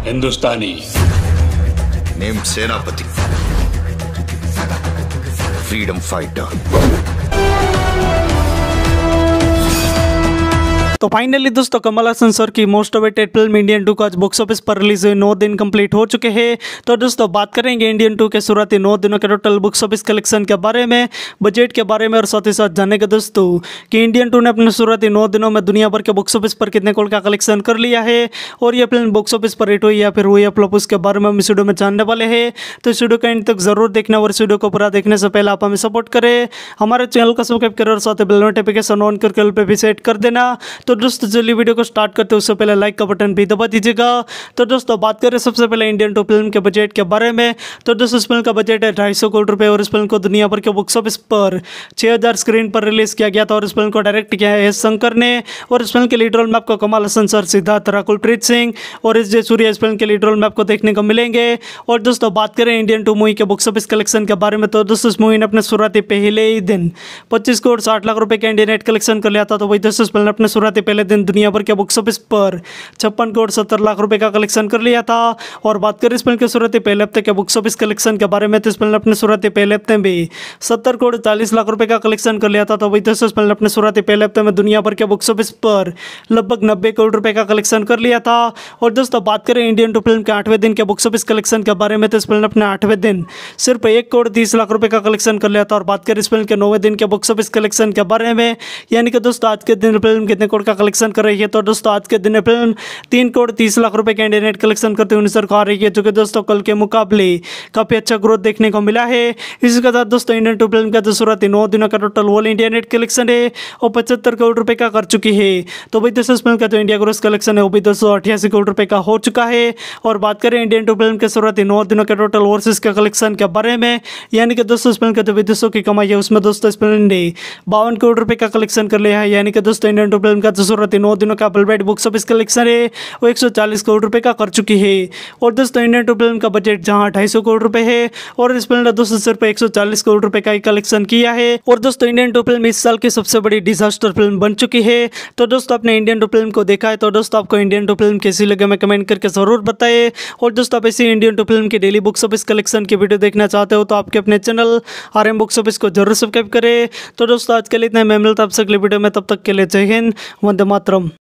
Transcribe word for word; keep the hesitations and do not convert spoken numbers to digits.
हिंदुस्तानी name Senapati, freedom fighter. तो finally दोस्तों Kamal Haasan sir की most awaited film Indian two का आज बॉक्स ऑफिस पर रिलीज हुई नौ दिन कंप्लीट हो चुके हैं। तो दोस्तों बात करेंगे इंडियन टू के शुरुआती नौ दिनों के टोटल बॉक्स ऑफिस कलेक्शन के बारे में, बजट के बारे में और साथ ही साथ जानेंगे दोस्तों कि इंडियन टू ने अपने शुरुआती नौ दिनों में दुनिया भर के बॉक्स ऑफिस पर कितने करोड़ का कलेक्शन कर लिया है और यह फिल्म बॉक्स ऑफिस पर हिट हुई या फिर हुई फ्लॉप, उसके बारे में हम इस वीडियो में जानने वाले हैं। तो इस वीडियो का एंड तक जरूर देखना और इस वीडियो को पूरा देखने से पहले आप हमें सपोर्ट करें, हमारे चैनल को सब्सक्राइब करें और साथ ही बेल नोटिफिकेशन ऑन करके पे भी सेट कर देना। तो दोस्तों चलिए वीडियो को स्टार्ट करते हैं, उससे पहले लाइक का बटन भी दबा दीजिएगा। तो दोस्तों बात करें सबसे पहले इंडियन टू फिल्म के बजट के बारे में। तो दोस्तों इस फिल्म का बजट है ढाई सौ करोड़ रुपए और इस फिल्म को दुनिया भर के बॉक्स ऑफिस पर छह हज़ार स्क्रीन पर रिलीज किया गया था और इस फिल्म को डायरेक्ट किया है एस शंकर ने और इस फिल्म के लीड रोल में आपको कमल हसन सर, सिद्धार्थ, राकुलप्रीत सिंह और एस जे सूर्या इस फिल्म के लीड रोल में आपको देखने को मिलेंगे। और दोस्तों बात करें इंडियन टू मूवी के बॉक्स ऑफिस कलेक्शन के बारे में, तो दोस्तों इस मूवी ने अपने शुरुआती पहले ही दिन पच्चीस करोड़ साठ लाख रुपए का इंडियन नेट कलेक्शन कर लिया था। तो वही दोस्तों इस फिल्म ने अपने शुरुआती पहले दिन दुनिया भर के बॉक्स ऑफिस पर छप्पन करोड़ सत्तर लाख रुपए का कलेक्शन कर लिया था। और बात करें इस फिल्म के शुरुआती पहले हफ्ते के बॉक्स ऑफिस कलेक्शन के बारे में, तो इस फिल्म ने अपने शुरुआती पहले हफ्ते में सत्तर करोड़ चालीस लाख रुपए का कलेक्शन कर लिया था। तो वही दोस्तों इस फिल्म ने अपने शुरुआती पहले हफ्ते में दुनिया भर के बॉक्स ऑफिस पर लगभग नब्बे करोड़ रुपए का कलेक्शन कर लिया था। और दोस्तों बात करें इंडियन टू फिल्म के आठवें दिन के बॉक्स ऑफिस कलेक्शन के बारे में, तो इस फिल्म ने अपने आठवें दिन सिर्फ एक करोड़ तीस लाख रुपए का कलेक्शन कर लिया था। और बात करें इस फिल्म के नौवें दिन के बॉक्स ऑफिस कलेक्शन के बारे में, यानी कि दोस्तों आज के दिन फिल्म कितने करोड़ का कलेक्शन कर रही है, तो दोस्तों आज के दिन फिल्म तीन करोड़ तीस लाख रुपए का इंडियन नेट कलेक्शन करते हुए नजर आ रही है, जो कि दोस्तों कल के मुकाबले काफी अच्छा ग्रोथ देखने को मिला है। इसी के साथ दोस्तों इंडियन टू फिल्म का जो शुरुआती नौ दिनों का total all India net collection है वो पचहत्तर करोड़ रुपए का कर चुकी है। तो भाई दोस्तों इस फिल्म का जो इंडिया ग्रोस कलेक्शन है वो भी दो सौ अठासी करोड़ रुपए का हो चुका है। और बात करें इंडियन टू फिल्म के शुरुआती नौ दिनों के टोटल ओवरसीज के कलेक्शन के बारे में, यानी कि दोस्तों इस फिल्म का जो विदेशों की कमाई है उसमें दोस्तों इस फिल्म ने बावन करोड़ रुपए का कलेक्शन कर लिया है। यानी कि दोस्तों इंडियन टू फिल्म का जो शुरुआती नौ दिनों का वर्ल्ड बॉक्स ऑफिस कलेक्शन है वो एक सौ चालीस करोड़ रुपए का कर चुकी है। और दोस्तों इंडियन टू फिल्म का बजट जहां ढाई सौ करोड़ रुपए है और इस फिल्म ने दोस्तों सिर्फ एक सौ चालीस करोड़ रुपए का ही कलेक्शन किया है। और दोस्तों इंडियन टू फिल्म इस साल की सबसे बड़ी डिजास्टर फिल्म बन चुकी है। तो दोस्तों आपने इंडियन टू फिल्म को देखा है, तो दोस्तों आपको इंडियन टू फिल्म कैसी लगे मैं कमेंट करके जरूर बताइए। और दोस्तों आप ऐसी इंडियन टू फिल्म की डेली बॉक्स ऑफिस कलेक्शन की वीडियो देखना चाहते हो तो आपके अपने channel R M box office को जरूर सब्सक्राइब करें। तो दोस्तों आज के लिए इतना, मैं मिलता हूं आपसे अगले वीडियो में, तब तक के लिए जय हिंद, वंदे मातरम।